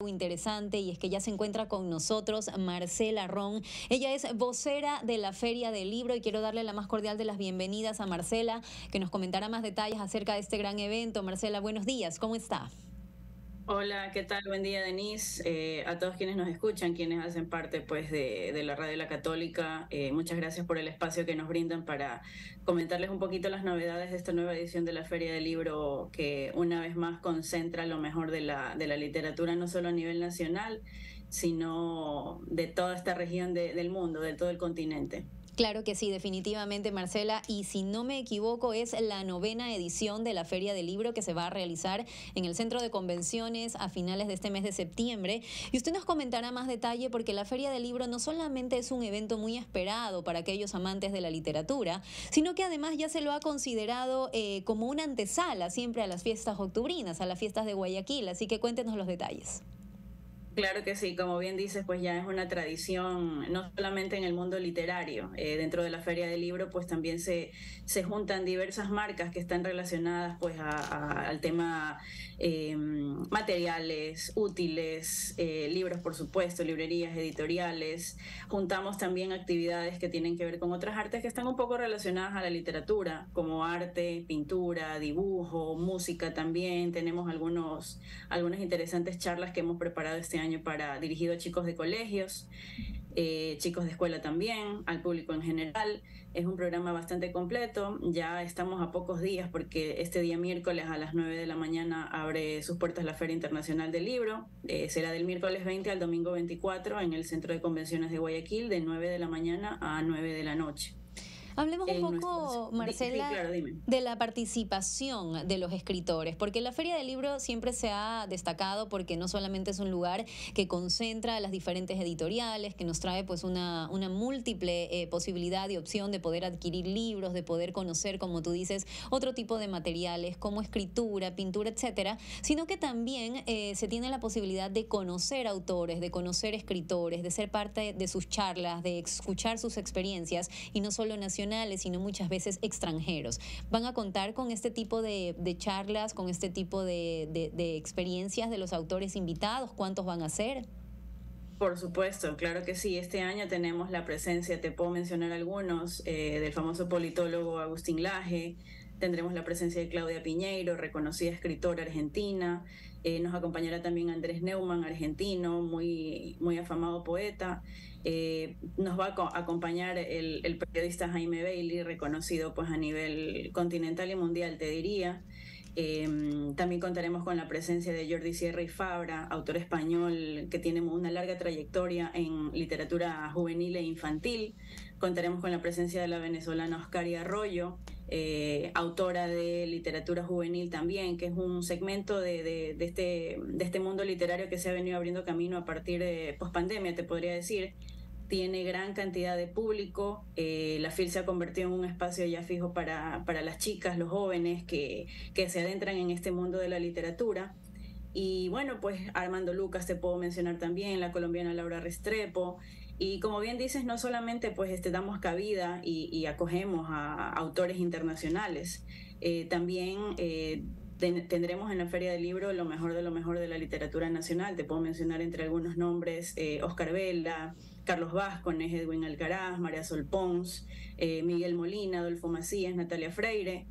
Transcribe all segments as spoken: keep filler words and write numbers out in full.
Interesante, y es que ya se encuentra con nosotros Marcela Ron. Ella es vocera de la Feria del Libro y quiero darle la más cordial de las bienvenidas a Marcela, que nos comentará más detalles acerca de este gran evento. Marcela, buenos días, ¿cómo está? Hola, ¿qué tal? Buen día, Denise. Eh, a todos quienes nos escuchan, quienes hacen parte pues, de, de la Radio La Católica, eh, muchas gracias por el espacio que nos brindan para comentarles un poquito las novedades de esta nueva edición de la Feria del Libro, que una vez más concentra lo mejor de la, de la literatura, no solo a nivel nacional, sino de toda esta región de, del mundo, de todo el continente. Claro que sí, definitivamente, Marcela, y si no me equivoco es la novena edición de la Feria del Libro que se va a realizar en el Centro de Convenciones a finales de este mes de septiembre, y usted nos comentará más detalle porque la Feria del Libro no solamente es un evento muy esperado para aquellos amantes de la literatura, sino que además ya se lo ha considerado eh, como una antesala siempre a las fiestas octubrinas, a las fiestas de Guayaquil, así que cuéntenos los detalles. Claro que sí, como bien dices, pues ya es una tradición, no solamente en el mundo literario, eh, dentro de la Feria del Libro, pues también se, se juntan diversas marcas que están relacionadas pues a, a, al tema eh, materiales, útiles, eh, libros por supuesto, librerías, editoriales. Juntamos también actividades que tienen que ver con otras artes que están un poco relacionadas a la literatura, como arte, pintura, dibujo, música también. Tenemos algunos, algunas interesantes charlas que hemos preparado este año para dirigido a chicos de colegios, eh, chicos de escuela también, al público en general. Es un programa bastante completo. Ya estamos a pocos días porque este día miércoles a las nueve de la mañana abre sus puertas la Feria Internacional del Libro. Eh, será del miércoles veinte al domingo veinticuatro en el Centro de Convenciones de Guayaquil, de nueve de la mañana a nueve de la noche. Hablemos un poco, Nuestros... Marcela, sí, claro, dime. de la participación de los escritores, porque la Feria del Libro siempre se ha destacado porque no solamente es un lugar que concentra las diferentes editoriales, que nos trae pues una, una múltiple eh, posibilidad y opción de poder adquirir libros, de poder conocer, como tú dices, otro tipo de materiales como escritura, pintura, etcétera, sino que también eh, se tiene la posibilidad de conocer autores, de conocer escritores, de ser parte de sus charlas, de escuchar sus experiencias, y no solo nacionales, sino muchas veces extranjeros. ¿Van a contar con este tipo de, de charlas, con este tipo de, de, de experiencias de los autores invitados? ¿Cuántos van a ser? Por supuesto, claro que sí. Este año tenemos la presencia, te puedo mencionar algunos, eh, del famoso politólogo Agustín Laje. Tendremos la presencia de Claudia Piñeiro, reconocida escritora argentina. Eh, nos acompañará también Andrés Neumann, argentino, muy, muy afamado poeta. Eh, nos va a acompañar el, el periodista Jaime Bailey, reconocido pues a nivel continental y mundial, te diría. Eh, también contaremos con la presencia de Jordi Sierra y Fabra, autor español que tiene una larga trayectoria en literatura juvenil e infantil. Contaremos con la presencia de la venezolana Oscarí Arroyo, eh, autora de literatura juvenil también, que es un segmento de, de, de, este, de este mundo literario que se ha venido abriendo camino a partir de pospandemia, te podría decir. Tiene gran cantidad de público. Eh, la FIL se ha convertido en un espacio ya fijo para, para las chicas, los jóvenes que, que se adentran en este mundo de la literatura. Y bueno, pues Armando Lucas te puedo mencionar también, la colombiana Laura Restrepo. Y como bien dices, no solamente pues este, damos cabida y, y acogemos a, a autores internacionales, eh, también eh, ten, tendremos en la Feria del Libro lo mejor de lo mejor de la literatura nacional. Te puedo mencionar entre algunos nombres eh, Oscar Vela, Carlos Vázquez, Edwin Alcaraz, María Sol Pons, eh, Miguel Molina, Adolfo Macías, Natalia Freire.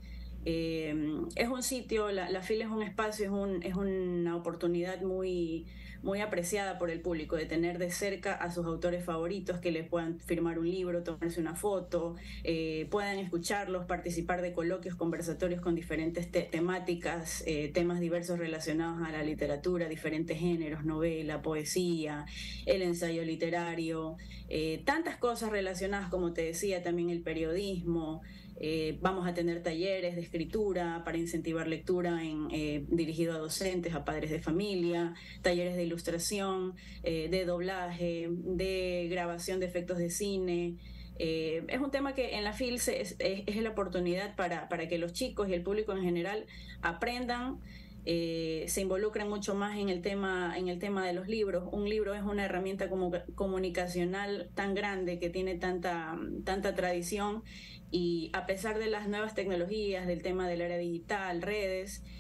Eh, es un sitio, la, la FIL es un espacio, es, un, es una oportunidad muy, muy apreciada por el público de tener de cerca a sus autores favoritos, que les puedan firmar un libro, tomarse una foto, eh, puedan escucharlos, participar de coloquios, conversatorios con diferentes te temáticas, eh, temas diversos relacionados a la literatura, diferentes géneros, novela, poesía, el ensayo literario, eh, tantas cosas relacionadas, como te decía, también el periodismo. Eh, vamos a tener talleres de escritura para incentivar lectura en, eh, dirigido a docentes, a padres de familia, talleres de ilustración, eh, de doblaje, de grabación de efectos de cine. Eh, es un tema que en la FIL se, es, es la oportunidad para, para que los chicos y el público en general aprendan. Eh, se involucran mucho más en el tema en el tema de los libros. Un libro es una herramienta como, comunicacional tan grande que tiene tanta, tanta tradición, y a pesar de las nuevas tecnologías, del tema del área digital, redes,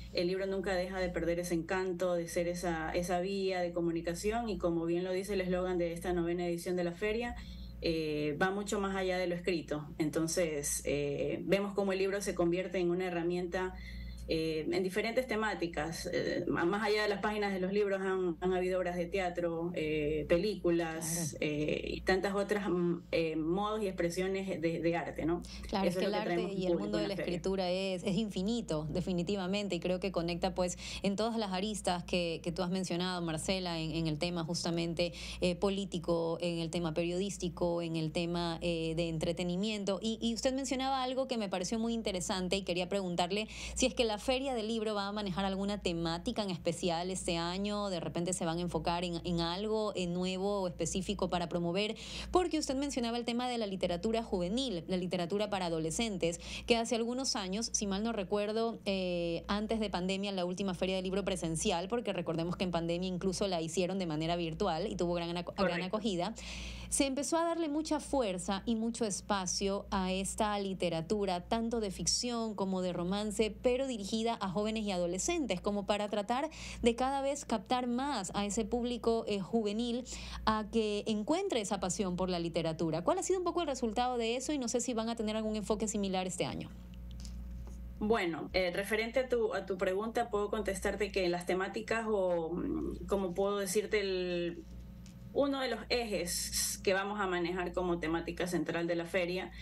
el libro nunca deja de perder ese encanto, de ser esa, esa vía de comunicación y como bien lo dice el eslogan de esta novena edición de la feria, eh, va mucho más allá de lo escrito. Entonces, eh, vemos cómo el libro se convierte en una herramienta eh, en diferentes temáticas. Eh, más allá de las páginas de los libros han, han habido obras de teatro, eh, películas, claro. eh, y tantas otras eh, modos y expresiones de, de arte, ¿no? Claro, Eso es que el arte y el mundo de la, la escritura es, es infinito, definitivamente, y creo que conecta pues en todas las aristas que, que tú has mencionado, Marcela, en, en el tema justamente eh, político, en el tema periodístico, en el tema eh, de entretenimiento. Y, y usted mencionaba algo que me pareció muy interesante y quería preguntarle si es que la Feria del Libro va a manejar alguna temática en especial este año, de repente se van a enfocar en, en algo en nuevo o específico para promover, porque usted mencionaba el tema de la literatura juvenil, la literatura para adolescentes, que hace algunos años, si mal no recuerdo, eh, antes de pandemia, la última Feria del Libro presencial, porque recordemos que en pandemia incluso la hicieron de manera virtual y tuvo gran, gran acogida, se empezó a darle mucha fuerza y mucho espacio a esta literatura, tanto de ficción como de romance, pero dirigida a jóvenes y adolescentes, como para tratar de cada vez captar más a ese público eh, juvenil a que encuentre esa pasión por la literatura. ¿Cuál ha sido un poco el resultado de eso? Y no sé si van a tener algún enfoque similar este año. Bueno, eh, referente a tu, a tu pregunta, puedo contestarte que las temáticas o, como puedo decirte, el... uno de los ejes que vamos a manejar como temática central de la feria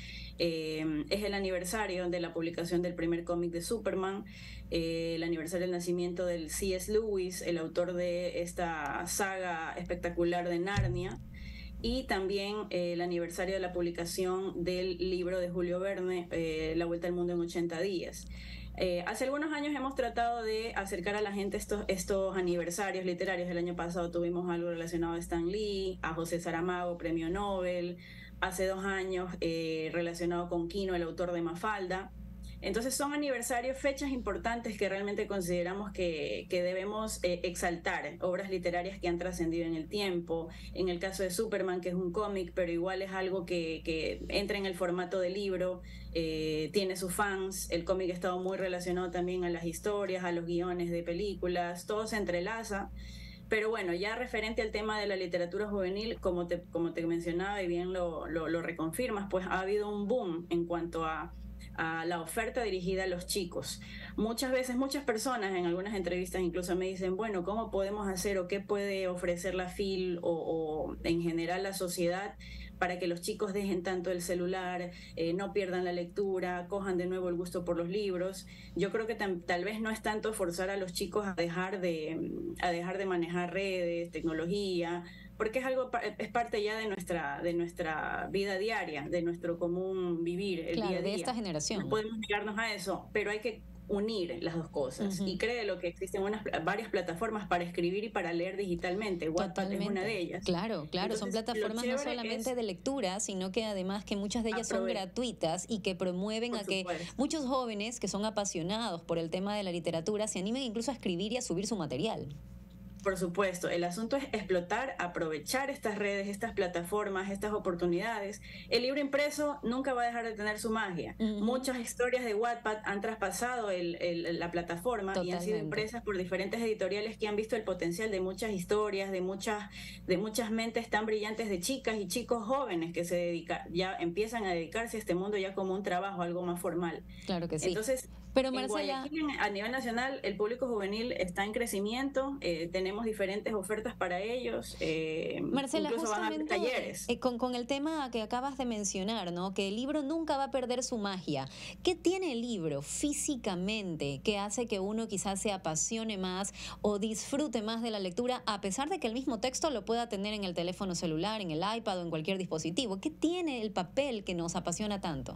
eh, es el aniversario de la publicación del primer cómic de Superman, eh, el aniversario del nacimiento del C S Lewis, el autor de esta saga espectacular de Narnia, y también eh, el aniversario de la publicación del libro de Julio Verne, eh, La Vuelta al Mundo en ochenta días. Eh, hace algunos años hemos tratado de acercar a la gente estos, estos aniversarios literarios. El año pasado tuvimos algo relacionado a Stan Lee, a José Saramago, premio Nobel. Hace dos años eh, relacionado con Quino, el autor de Mafalda. Entonces son aniversarios, fechas importantes que realmente consideramos que, que debemos eh, exaltar, obras literarias que han trascendido en el tiempo. En el caso de Superman, que es un cómic, pero igual es algo que, que entra en el formato de libro, eh, tiene sus fans. El cómic ha estado muy relacionado también a las historias, a los guiones de películas, todo se entrelaza. Pero bueno, ya referente al tema de la literatura juvenil, como te, como te mencionaba y bien lo, lo, lo reconfirmas, pues ha habido un boom en cuanto a a la oferta dirigida a los chicos. Muchas veces, muchas personas en algunas entrevistas incluso me dicen, bueno, ¿cómo podemos hacer o qué puede ofrecer la F I L o, o en general la sociedad para que los chicos dejen tanto el celular, eh, no pierdan la lectura, cojan de nuevo el gusto por los libros? Yo creo que tam, tal vez no es tanto forzar a los chicos a dejar de, a dejar de manejar redes, tecnología, porque es algo, es parte ya de nuestra, de nuestra vida diaria, de nuestro común vivir, el claro, día a día. De esta generación. No podemos negarnos a eso, pero hay que unir las dos cosas. Uh-huh. Y créelo que existen unas, varias plataformas para escribir y para leer digitalmente. Wattpad es una de ellas. Claro, claro. Entonces, son plataformas no solamente de lectura, sino que además que muchas de ellas son gratuitas y que promueven por a que supuesto. muchos jóvenes que son apasionados por el tema de la literatura se animen incluso a escribir y a subir su material. Por supuesto, el asunto es explotar, aprovechar estas redes, estas plataformas, estas oportunidades. El libro impreso nunca va a dejar de tener su magia. Uh-huh. Muchas historias de Wattpad han traspasado el, el, la plataforma Totalmente. y han sido impresas por diferentes editoriales que han visto el potencial de muchas historias, de muchas, de muchas mentes tan brillantes de chicas y chicos jóvenes que se dedican, ya empiezan a dedicarse a este mundo ya como un trabajo, algo más formal. Claro que sí. Entonces, Pero en Marcela... Guayaquil, a nivel nacional, el público juvenil está en crecimiento, eh, tenemos diferentes ofertas para ellos, eh, Marcela, incluso van a haber talleres. Eh, con, con el tema que acabas de mencionar, ¿no? Que el libro nunca va a perder su magia. ¿Qué tiene el libro físicamente que hace que uno quizás se apasione más o disfrute más de la lectura, a pesar de que el mismo texto lo pueda tener en el teléfono celular, en el iPad o en cualquier dispositivo? ¿Qué tiene el papel que nos apasiona tanto?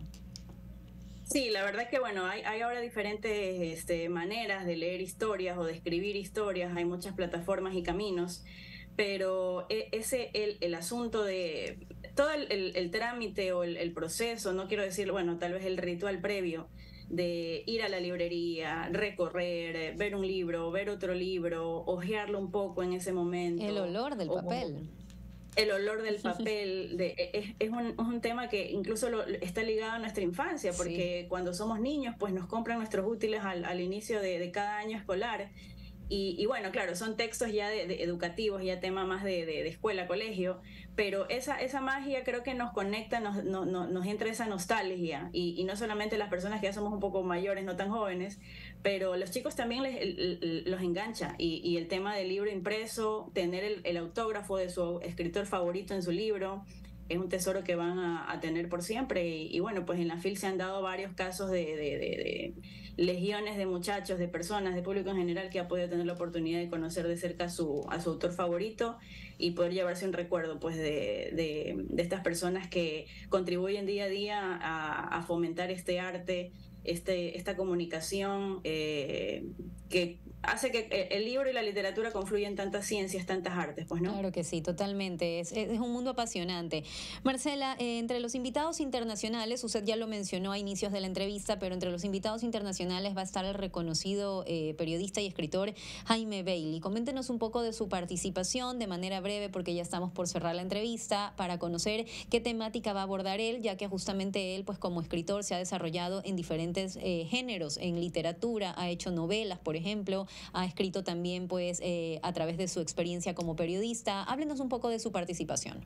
Sí, la verdad que bueno, hay, hay ahora diferentes este, maneras de leer historias o de escribir historias, hay muchas plataformas y caminos, pero ese el, el asunto de todo el, el, el trámite o el, el proceso, no quiero decir, bueno, tal vez el ritual previo de ir a la librería, recorrer, ver un libro, ver otro libro, hojearlo un poco en ese momento. El olor del papel. el olor del papel, de, es, es, un, es, un, tema que incluso lo, está ligado a nuestra infancia, porque sí. Cuando somos niños, pues nos compran nuestros útiles al, al inicio de, de cada año escolar. Y, y bueno, claro, son textos ya de, de educativos, ya tema más de, de, de escuela, colegio, pero esa, esa magia creo que nos conecta, nos, no, no, nos entra esa nostalgia, y, y no solamente las personas que ya somos un poco mayores, no tan jóvenes, pero los chicos también les, el, el, los engancha, y, y el tema del libro impreso, tener el, el autógrafo de su escritor favorito en su libro, es un tesoro que van a, a tener por siempre. Y, y bueno, pues en la F I L se han dado varios casos de, de, de, de legiones de muchachos, de personas, de público en general que ha podido tener la oportunidad de conocer de cerca a su, a su autor favorito y poder llevarse un recuerdo pues de, de, de estas personas que contribuyen día a día a, a fomentar este arte, este, esta comunicación eh, que hace que el libro y la literatura confluyen tantas ciencias, tantas artes, pues, ¿no? Claro que sí, totalmente. Es, es un mundo apasionante. Marcela, eh, entre los invitados internacionales, usted ya lo mencionó a inicios de la entrevista, pero entre los invitados internacionales va a estar el reconocido eh, periodista y escritor Jaime Bailey. Coméntenos un poco de su participación de manera breve, porque ya estamos por cerrar la entrevista, para conocer qué temática va a abordar él, ya que justamente él, pues como escritor, se ha desarrollado en diferentes eh, géneros, en literatura, ha hecho novelas, por ejemplo, ha escrito también pues eh, a través de su experiencia como periodista. Háblenos un poco de su participación.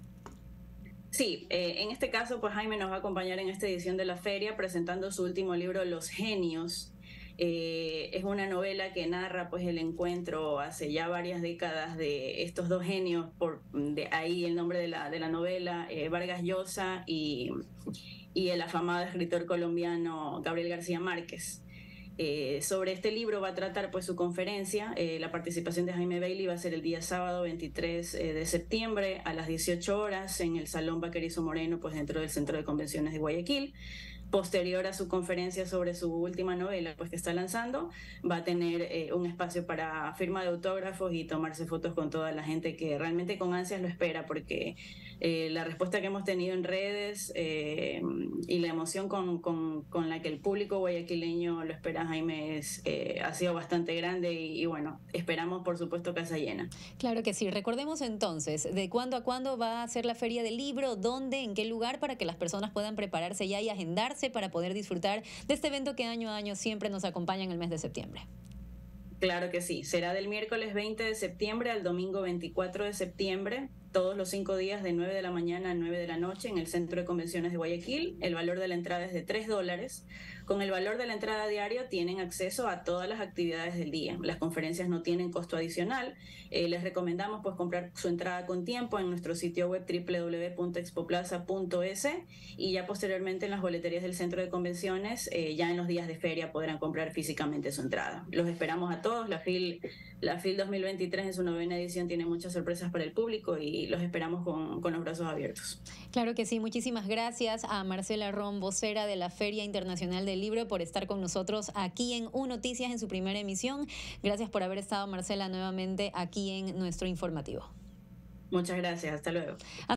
Sí, eh, en este caso pues Jaime nos va a acompañar en esta edición de la feria presentando su último libro, Los Genios. Eh, es una novela que narra pues el encuentro hace ya varias décadas de estos dos genios, por de ahí el nombre de la, de la novela, eh, Vargas Llosa y, y el afamado escritor colombiano Gabriel García Márquez. Eh, sobre este libro va a tratar pues su conferencia. Eh, la participación de Jaime Bailey va a ser el día sábado veintitrés de septiembre a las dieciocho horas en el Salón Baquerizo Moreno, pues dentro del Centro de Convenciones de Guayaquil. Posterior a su conferencia sobre su última novela pues que está lanzando, va a tener eh, un espacio para firma de autógrafos y tomarse fotos con toda la gente que realmente con ansias lo espera, porque eh, la respuesta que hemos tenido en redes eh, y la emoción con, con, con la que el público guayaquileño lo espera a Jaime es, eh, ha sido bastante grande y, y bueno, esperamos por supuesto casa llena. Claro que sí. Recordemos entonces, ¿de cuándo a cuándo va a ser la Feria del Libro? ¿Dónde? ¿En qué lugar? Para que las personas puedan prepararse ya y agendarse para poder disfrutar de este evento que año a año siempre nos acompaña en el mes de septiembre. Claro que sí, será del miércoles veinte de septiembre al domingo veinticuatro de septiembre, todos los cinco días de nueve de la mañana a nueve de la noche en el Centro de Convenciones de Guayaquil. El valor de la entrada es de tres dólares. Con el valor de la entrada diario tienen acceso a todas las actividades del día. Las conferencias no tienen costo adicional. Eh, les recomendamos pues comprar su entrada con tiempo en nuestro sitio web doble u doble u doble u punto expoplaza punto es y ya posteriormente en las boleterías del Centro de Convenciones, eh, ya en los días de feria podrán comprar físicamente su entrada. Los esperamos a todos. La F I L, la F I L dos mil veintitrés en su novena edición tiene muchas sorpresas para el público y los esperamos con, con los brazos abiertos. Claro que sí. Muchísimas gracias a Marcela Ron, vocera de la Feria Internacional del Libro, por estar con nosotros aquí en U Noticias en su primera emisión. Gracias por haber estado, Marcela, nuevamente aquí en nuestro informativo. Muchas gracias. Hasta luego.